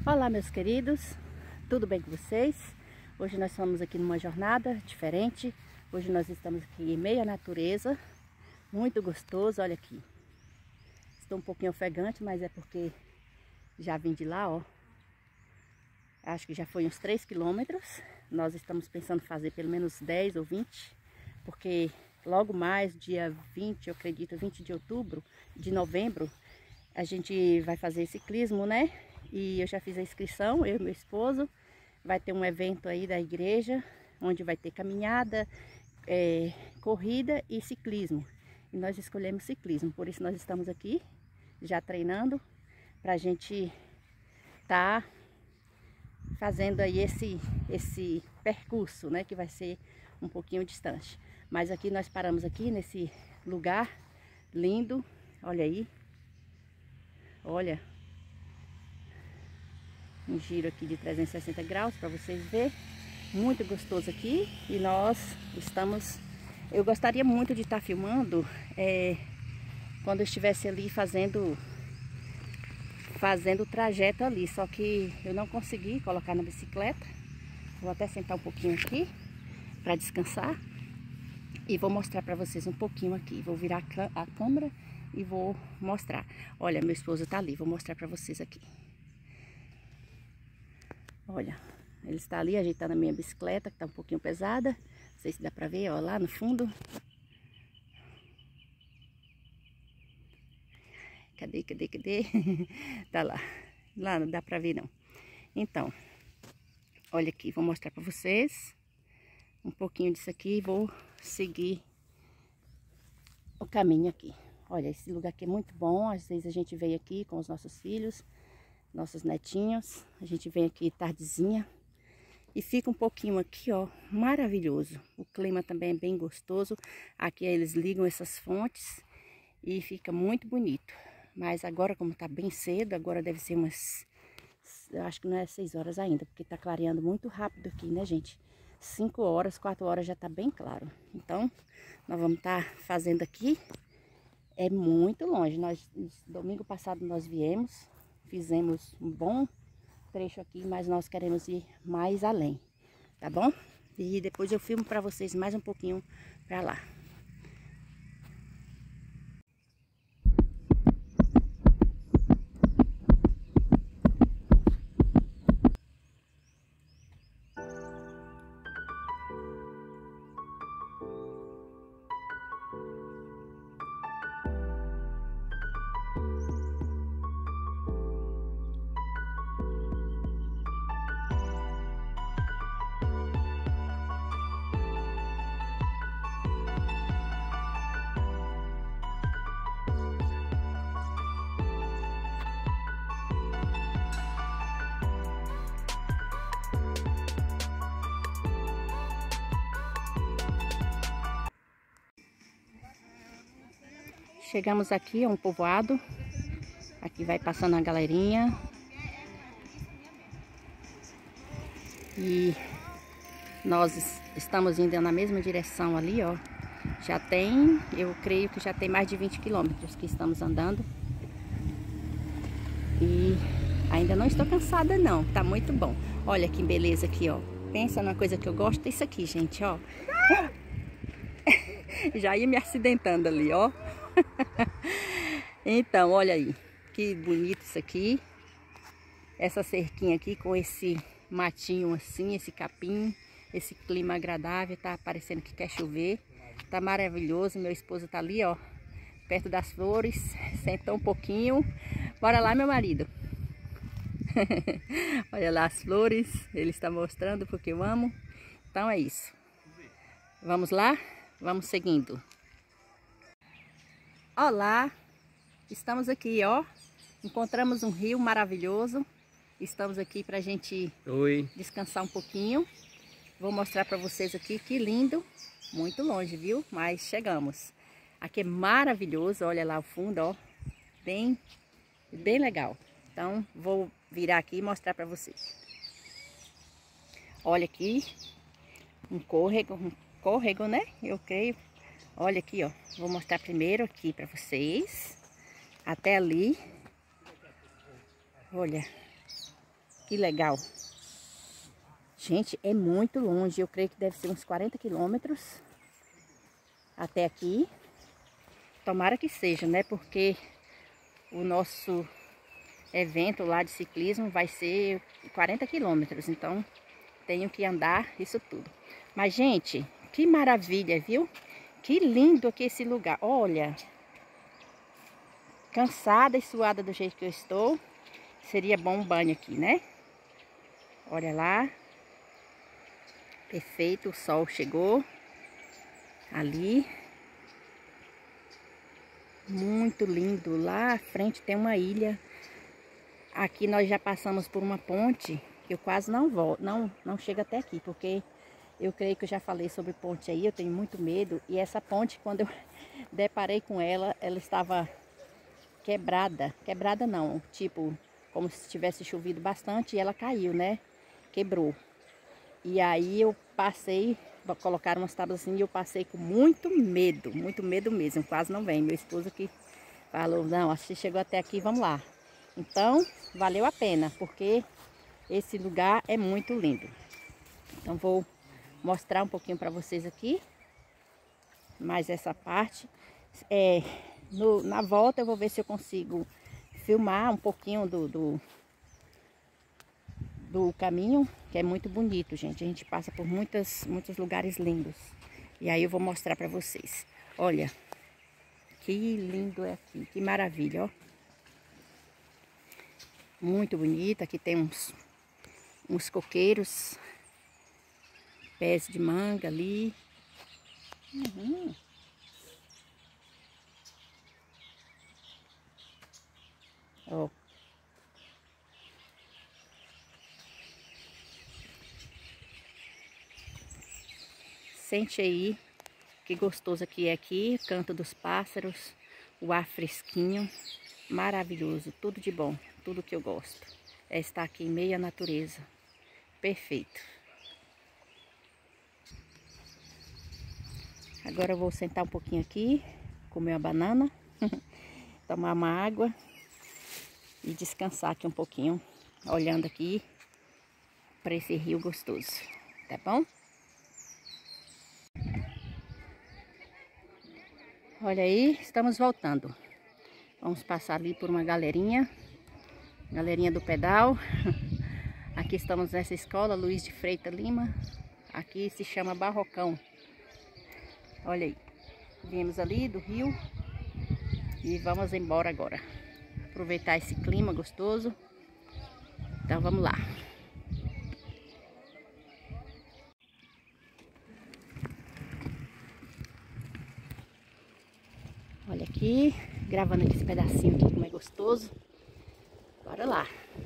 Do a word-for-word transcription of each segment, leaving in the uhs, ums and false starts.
Olá, meus queridos, tudo bem com vocês? Hoje nós estamos aqui numa jornada diferente. Hoje nós estamos aqui em meio à natureza, muito gostoso. Olha aqui, estou um pouquinho ofegante, mas é porque já vim de lá, ó. Acho que já foi uns três quilômetros. Nós estamos pensando fazer pelo menos dez ou vinte, porque logo mais, dia vinte, eu acredito, vinte de outubro, de novembro, a gente vai fazer ciclismo, né? E eu já fiz a inscrição, eu e meu esposo. Vai ter um evento aí da igreja, onde vai ter caminhada, é, corrida e ciclismo. E nós escolhemos ciclismo, por isso nós estamos aqui, já treinando, para a gente tá fazendo aí esse, esse percurso, né? Que vai ser um pouquinho distante. Mas aqui nós paramos aqui nesse lugar lindo, olha aí. Olha, um giro aqui de trezentos e sessenta graus para vocês verem. Muito gostoso aqui. E nós estamos... Eu gostaria muito de estar filmando é, quando eu estivesse ali fazendo fazendo o trajeto ali. Só que eu não consegui colocar na bicicleta. Vou até sentar um pouquinho aqui para descansar. E vou mostrar para vocês um pouquinho aqui. Vou virar a câmera e vou mostrar. Olha, meu esposo tá ali. Vou mostrar para vocês aqui. Olha, ele está ali ajeitando a minha bicicleta, que tá um pouquinho pesada. Não sei se dá pra ver, ó, lá no fundo. Cadê, cadê, cadê? Tá lá. Lá não dá pra ver, não. Então, olha aqui, vou mostrar pra vocês um pouquinho disso aqui e vou seguir o caminho aqui. Olha, esse lugar aqui é muito bom. Às vezes a gente vem aqui com os nossos filhos, nossos netinhos. A gente vem aqui tardezinha e fica um pouquinho aqui, ó, maravilhoso. O clima também é bem gostoso. Aqui eles ligam essas fontes e fica muito bonito. Mas agora, como tá bem cedo, agora deve ser umas... Eu acho que não é seis horas ainda, porque tá clareando muito rápido aqui, né, gente? Cinco horas, quatro horas já tá bem claro. Então, nós vamos estar tá fazendo aqui. É muito longe. Nós, domingo passado nós viemos, fizemos um bom trecho aqui, mas nós queremos ir mais além, tá bom? E depois eu filmo para vocês mais um pouquinho para lá. Chegamos aqui a um povoado. Aqui vai passando a galerinha. E nós estamos indo na mesma direção ali, ó. Já tem, eu creio que já tem mais de vinte quilômetros que estamos andando. E ainda não estou cansada não, tá muito bom. Olha que beleza aqui, ó. Pensa numa coisa que eu gosto, é isso aqui, gente, ó. Já ia me acidentando ali, ó. Então, olha aí, que bonito isso aqui. Essa cerquinha aqui com esse matinho assim, esse capim, esse clima agradável, tá parecendo que quer chover. Tá maravilhoso, meu esposo tá ali, ó, perto das flores, sentou um pouquinho. Bora lá, meu marido. Olha lá as flores, ele está mostrando porque eu amo. Então é isso. Vamos lá? Vamos seguindo. Olá, estamos aqui, ó, encontramos um rio maravilhoso, estamos aqui pra gente Oi. descansar um pouquinho. Vou mostrar pra vocês aqui, que lindo, muito longe, viu? Mas chegamos. Aqui é maravilhoso, olha lá o fundo, ó, bem, bem legal. Então, vou virar aqui e mostrar pra vocês. Olha aqui, um córrego, um córrego, né? Eu creio. Olha aqui, ó. Vou mostrar primeiro aqui pra vocês. Até ali. Olha. Que legal. Gente, é muito longe. Eu creio que deve ser uns quarenta quilômetros até aqui. Tomara que seja, né? Porque o nosso evento lá de ciclismo vai ser quarenta quilômetros. Então, tenho que andar isso tudo. Mas, gente, que maravilha, viu? Que lindo aqui esse lugar. Olha, cansada e suada do jeito que eu estou, seria bom um banho aqui, né? Olha lá. Perfeito, o sol chegou ali. Muito lindo. Lá à frente tem uma ilha. Aqui nós já passamos por uma ponte que eu quase não volto, não, não chego até aqui, porque eu creio que eu já falei sobre ponte aí, eu tenho muito medo. E essa ponte, quando eu deparei com ela, ela estava quebrada. Quebrada não, tipo, como se tivesse chovido bastante e ela caiu, né? Quebrou. E aí eu passei, colocaram umas tábuas assim e eu passei com muito medo, muito medo mesmo, quase não vem. Meu esposo que falou, não, acho que chegou até aqui, vamos lá. Então, valeu a pena, porque esse lugar é muito lindo. Então vou mostrar um pouquinho para vocês aqui, mais essa parte. É, no, na volta eu vou ver se eu consigo filmar um pouquinho do... do do caminho, que é muito bonito, gente. A gente passa por muitas, muitos lugares lindos. E aí eu vou mostrar para vocês. Olha, que lindo é aqui, que maravilha, ó. Muito bonita. Aqui tem uns, uns coqueiros, pés de manga ali. Uhum. Ó. Sente aí que gostoso que é aqui, canto dos pássaros, o ar fresquinho, maravilhoso, tudo de bom, tudo que eu gosto. É estar aqui em meio à natureza, perfeito. Agora eu vou sentar um pouquinho aqui, comer uma banana, tomar uma água e descansar aqui um pouquinho, olhando aqui para esse rio gostoso, tá bom? Olha aí, estamos voltando. Vamos passar ali por uma galerinha, galerinha do pedal. Aqui estamos nessa escola, Luiz de Freitas Lima. Aqui se chama Barrocão. Olha aí, viemos ali do rio e vamos embora agora. Aproveitar esse clima gostoso. Então vamos lá. Olha aqui, gravando aqui esse pedacinho aqui, como é gostoso. Bora lá.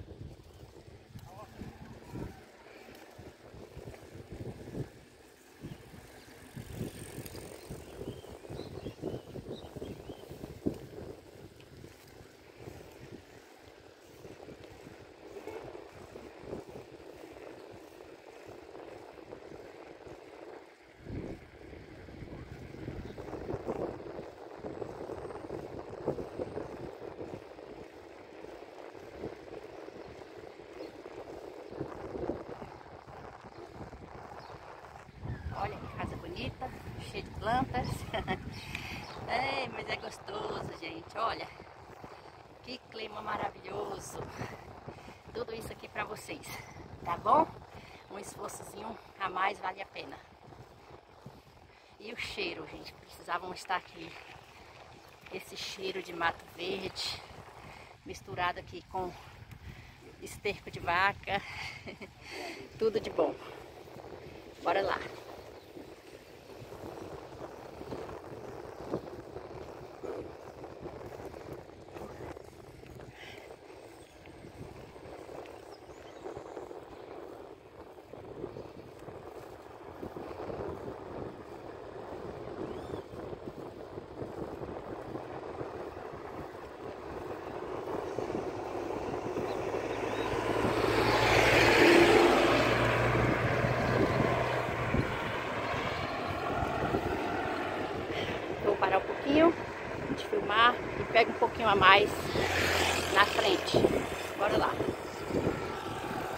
Olha que casa bonita, cheia de plantas. É, mas é gostoso, gente. Olha, que clima maravilhoso. Tudo isso aqui pra vocês, tá bom? Um esforçozinho a mais vale a pena. E o cheiro, gente, precisavam estar aqui. Esse cheiro de mato verde, misturado aqui com esterco de vaca. Tudo de bom. Bora lá. Parar um pouquinho de filmar e pega um pouquinho a mais na frente. Bora lá.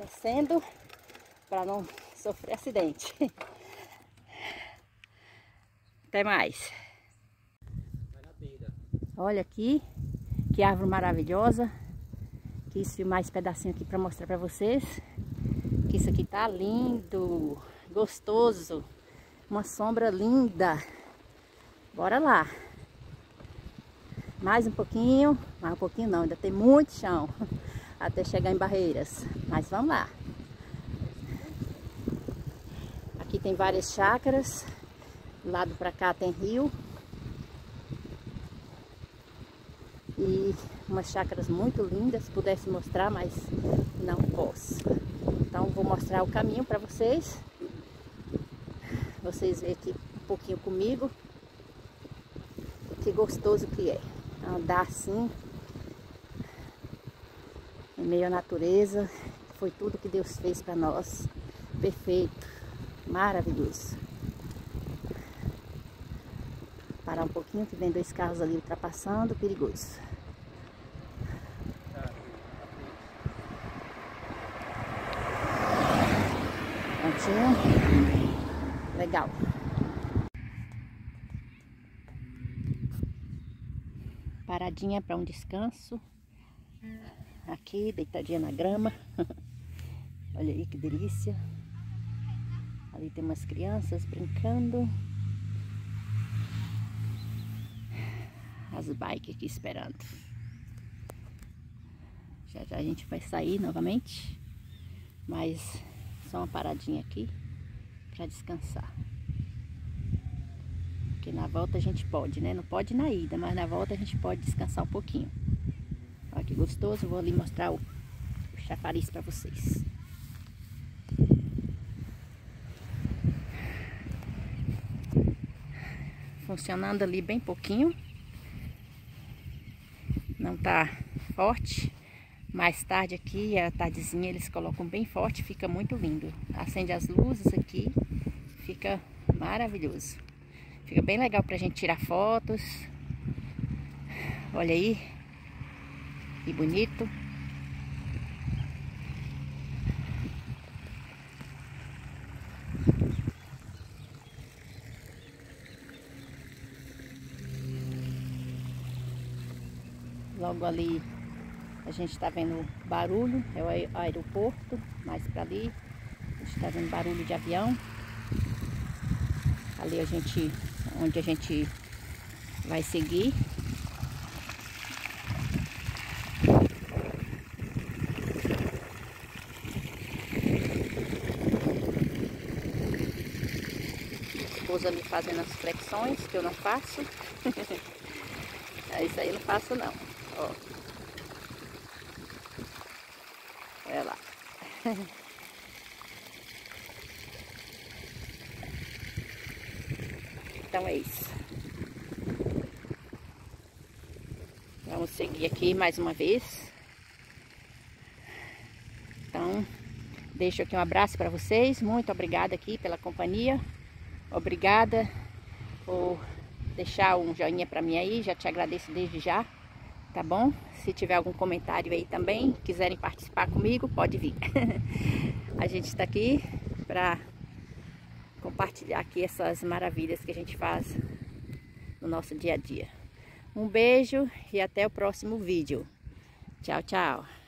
descendo para não sofrer acidente. Até mais. Olha aqui, que árvore maravilhosa. Quis filmar esse pedacinho aqui para mostrar para vocês. Que isso aqui tá lindo, gostoso. Uma sombra linda. Bora lá. Mais um pouquinho, mais um pouquinho não, ainda tem muito chão até chegar em Barreiras, mas vamos lá. Aqui tem várias chácaras, do lado para cá tem rio e umas chácaras muito lindas, se pudesse mostrar, mas não posso. Então vou mostrar o caminho para vocês, vocês verem aqui um pouquinho comigo, que gostoso que é. Andar assim, em meio à natureza, foi tudo que Deus fez para nós, perfeito, maravilhoso. Parar um pouquinho que vem dois carros ali ultrapassando, perigoso. Prontinho, legal. Paradinha para um descanso. Aqui, deitadinha na grama. Olha aí que delícia. Ali tem umas crianças brincando. As bikes aqui esperando. Já já a gente vai sair novamente. Mas só uma paradinha aqui para descansar. Porque na volta a gente pode, né? Não pode na ida, mas na volta a gente pode descansar um pouquinho. Olha que gostoso. Vou ali mostrar o, o chafariz para vocês. Funcionando ali bem pouquinho. Não tá forte. Mais tarde aqui, a tardezinha, eles colocam bem forte. Fica muito lindo. Acende as luzes aqui. Fica maravilhoso. Fica bem legal pra gente tirar fotos. Olha aí. Que bonito. Logo ali a gente tá vendo barulho. É o aeroporto. Mais pra ali. A gente tá vendo barulho de avião. Ali a gente... onde a gente vai seguir. Esposa me fazendo as flexões, que eu não faço. É isso aí, eu não faço não. Ó. Olha lá. Então é isso. Vamos seguir aqui mais uma vez. Então, deixo aqui um abraço para vocês. Muito obrigada aqui pela companhia. Obrigada por deixar um joinha para mim aí. Já te agradeço desde já. Tá bom? Se tiver algum comentário aí também, quiserem participar comigo, pode vir. A gente está aqui para compartilhar aqui essas maravilhas que a gente faz no nosso dia a dia. Um beijo e até o próximo vídeo. Tchau, tchau.